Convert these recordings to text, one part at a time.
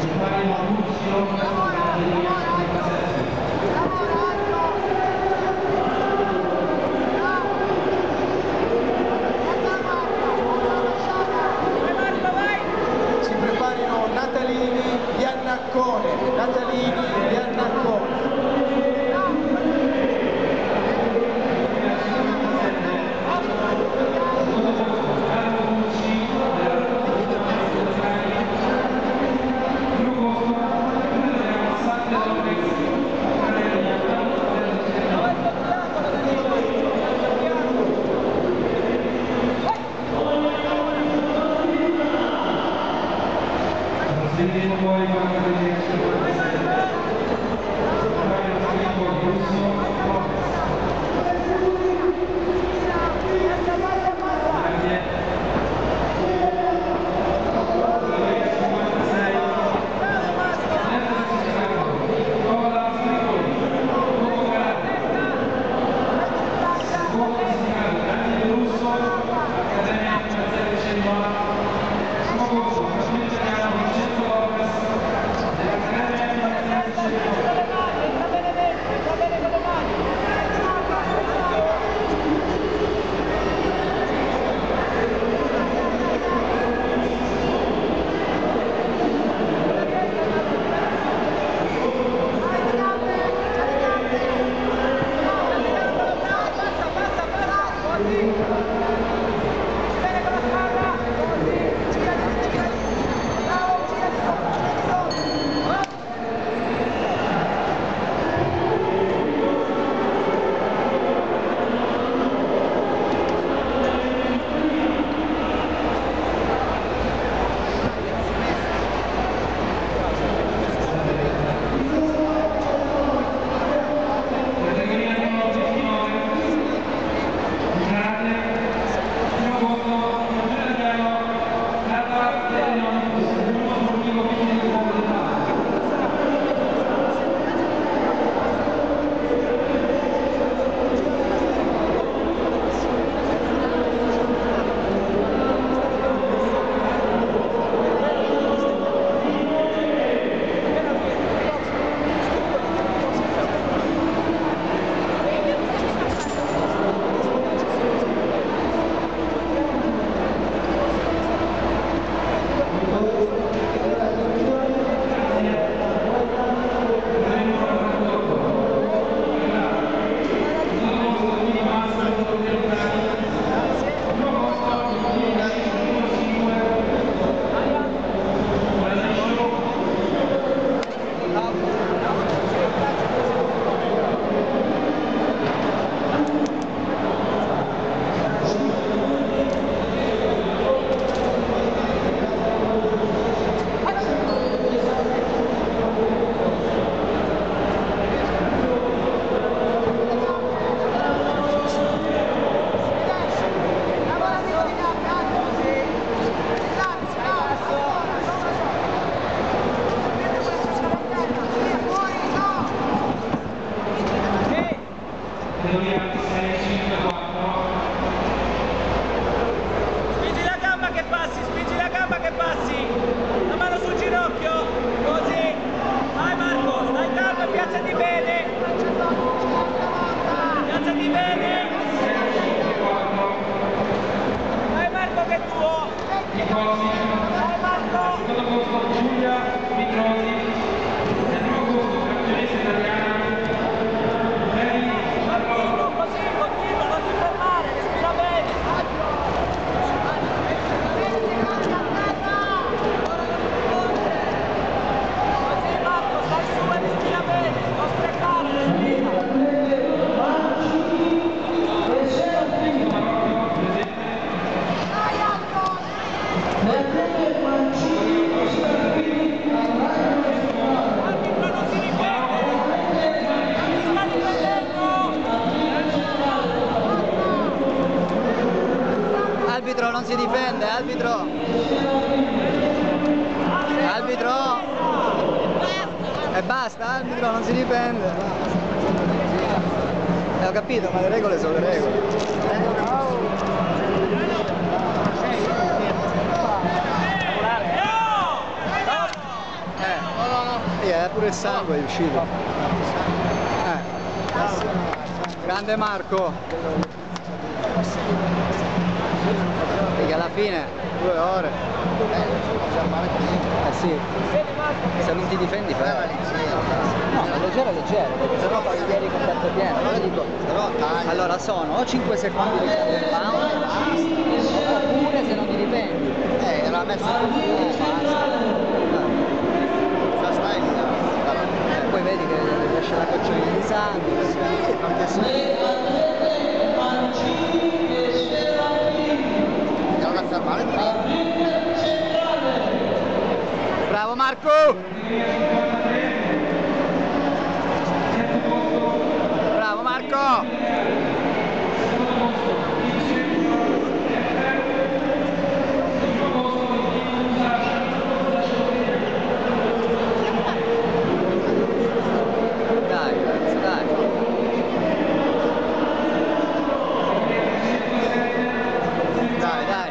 Si preparino Natalini, Iannaccone, Natalini, Iannaccone. Arbitro non si difende, arbitro! Arbitro! E basta, arbitro non si difende! Ho capito, ma le regole sono le regole. pure il sangue è uscito. Grande Marco. Perché alla fine 2 ore. Sì. Se non ti difendi fai. No, la leggera è leggera, perché sennò poi ieri contatto pieno. Allora dico, allora sono o 5 secondi di compound, oppure se non ti difendi. Era messa poi vedi che esce la gocciolina di sangue. Bravo Marco! Bravo Marco! Dai, ragazzi, dai! Dai, dai!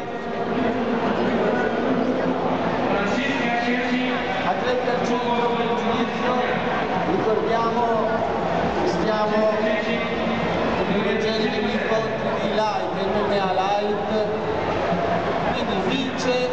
Atleti al centro per il giudizio, ricordiamo che stiamo con una serie di incontri di live, MMA live, quindi vince